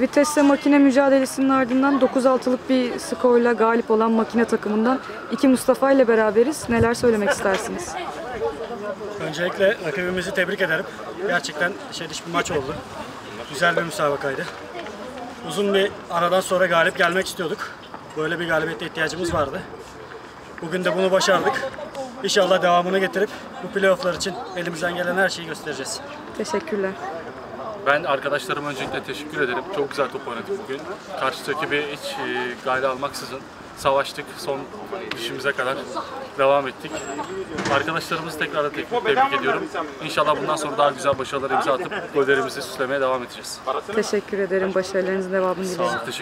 Vitesse makine mücadelesinin ardından 9-6'lık bir skorla galip olan makine takımından iki Mustafa ile beraberiz. Neler söylemek istersiniz? Öncelikle rakibimizi tebrik ederim. Gerçekten diş bir maç oldu. Güzel bir müsabakaydı. Uzun bir aradan sonra galip gelmek istiyorduk. Böyle bir galibiyete ihtiyacımız vardı. Bugün de bunu başardık. İnşallah devamını getirip bu playofflar için elimizden gelen her şeyi göstereceğiz. Teşekkürler. Ben arkadaşlarıma öncelikle teşekkür ederim. Çok güzel top oynadık bugün. Karşı rakibi hiç gayri almaksızın savaştık. Son dişimize kadar devam ettik. Arkadaşlarımızı tekrar tebrik ediyorum. İnşallah bundan sonra daha güzel başarılar imza atıp gollerimizi süslemeye devam edeceğiz. Teşekkür ederim. Başarılarınızın devamını dilerim. Teşekkür